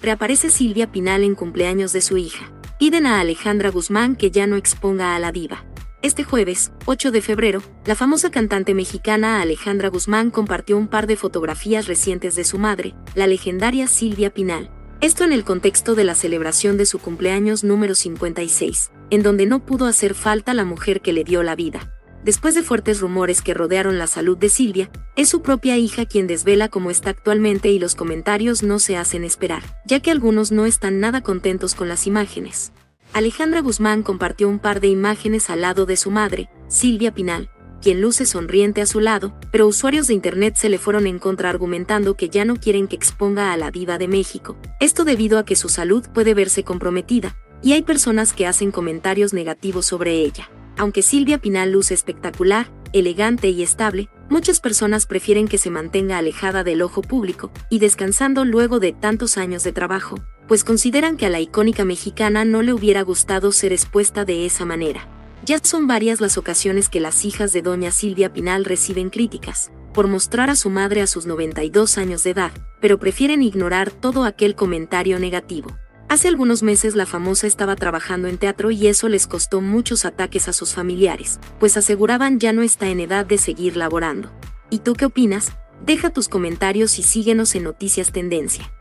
reaparece Silvia Pinal en cumpleaños de su hija. Piden a Alejandra Guzmán que ya no exponga a la diva. Este jueves, 8 de febrero, la famosa cantante mexicana Alejandra Guzmán compartió un par de fotografías recientes de su madre, la legendaria Silvia Pinal. Esto en el contexto de la celebración de su cumpleaños número 56, en donde no pudo hacer falta la mujer que le dio la vida. Después de fuertes rumores que rodearon la salud de Silvia, es su propia hija quien desvela cómo está actualmente y los comentarios no se hacen esperar, ya que algunos no están nada contentos con las imágenes. Alejandra Guzmán compartió un par de imágenes al lado de su madre, Silvia Pinal, quien luce sonriente a su lado, pero usuarios de internet se le fueron en contra argumentando que ya no quieren que exponga a la diva de México. Esto debido a que su salud puede verse comprometida, y hay personas que hacen comentarios negativos sobre ella. Aunque Silvia Pinal luce espectacular, elegante y estable, muchas personas prefieren que se mantenga alejada del ojo público y descansando luego de tantos años de trabajo, pues consideran que a la icónica mexicana no le hubiera gustado ser expuesta de esa manera. Ya son varias las ocasiones que las hijas de doña Silvia Pinal reciben críticas por mostrar a su madre a sus 92 años de edad, pero prefieren ignorar todo aquel comentario negativo. Hace algunos meses la famosa estaba trabajando en teatro y eso les costó muchos ataques a sus familiares, pues aseguraban ya no está en edad de seguir laborando. ¿Y tú qué opinas? Deja tus comentarios y síguenos en Noticias Tendencia.